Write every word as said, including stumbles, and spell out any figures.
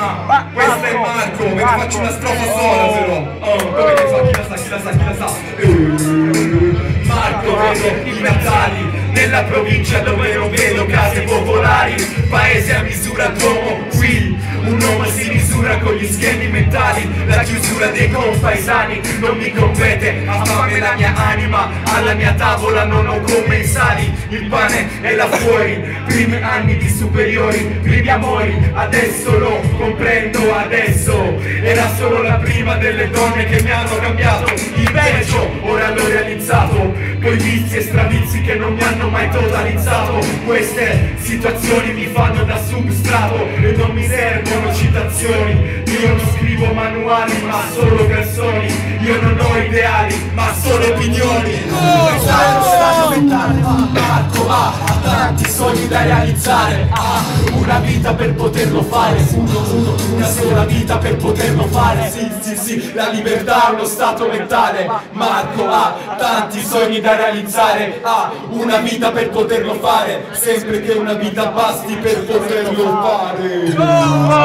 Ah, questo è Marco, ve ne faccio una strofa sola però. Oh, come ne fa? Chi la sa, chi la sa, chi la sa? Marco, vedo i Natali nella provincia dove non vedo case popolari, paese a misura d'uomo, qui un uomo si misura con gli schemi mentali, la chiusura dei compaesani non mi compete, ha fame la mia anima, alla mia tavola non ho commensali, il pane è là fuori, primi anni di superiori, primi amori, adesso lo comprendo, adesso era solo la prima delle donne che mi hanno cambiato il peggio, ora l'ho realizzato, poi vizi e stravizi che non mi hanno mai totalizzato, queste situazioni mi fanno da substrato e non mi servono citazioni, io non scrivo manuali ma solo canzoni, io non ho ideali ma solo opinioni. Questo è lo stato mentale, Marco ha tanti sogni da realizzare, ha una vita per poterlo fare, uno, uno, una sola vita per poterlo fare, sì sì sì, la libertà è uno stato mentale, Marco ha tanti sogni da realizzare, ha una vita per poterlo fare, sempre che una vita basti per poterlo fare.